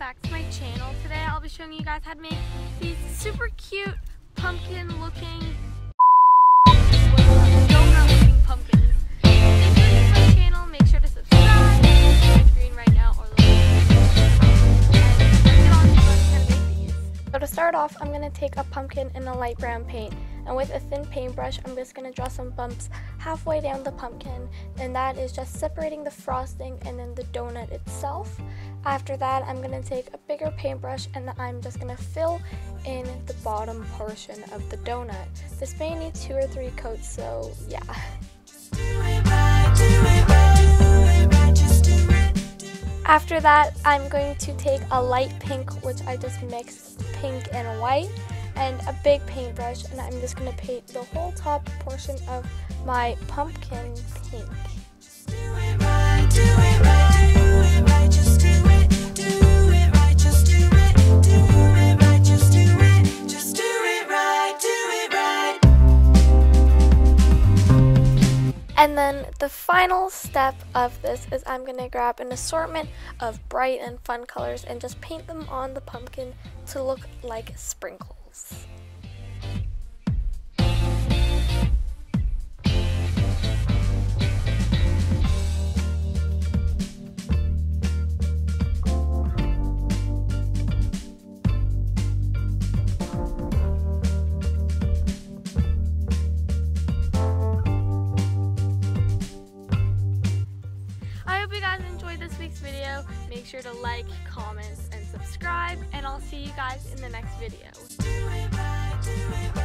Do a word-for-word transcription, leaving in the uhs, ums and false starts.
back to my channel. Today I'll be showing you guys how to make these super cute pumpkin looking donut looking pumpkins. If you're new to my channel, make sure to subscribe. It's on my screen right now or the and let's get on to how to make these. So to start off, I'm going to take a pumpkin in a light brown paint, and with a thin paintbrush I'm just going to draw some bumps halfway down the pumpkin, and that is just separating the frosting and then the donut itself. After that, I'm going to take a bigger paintbrush and I'm just going to fill in the bottom portion of the donut. This may need two or three coats, so yeah. After that, I'm going to take a light pink, which I just mixed pink and white, and a big paintbrush, and I'm just going to paint the whole top portion of my pumpkin pink. And then the final step of this is I'm going to grab an assortment of bright and fun colors and just paint them on the pumpkin to look like sprinkles. I hope you guys enjoyed this week's video. Make sure to like, comment, and subscribe, and I'll see you guys in the next video.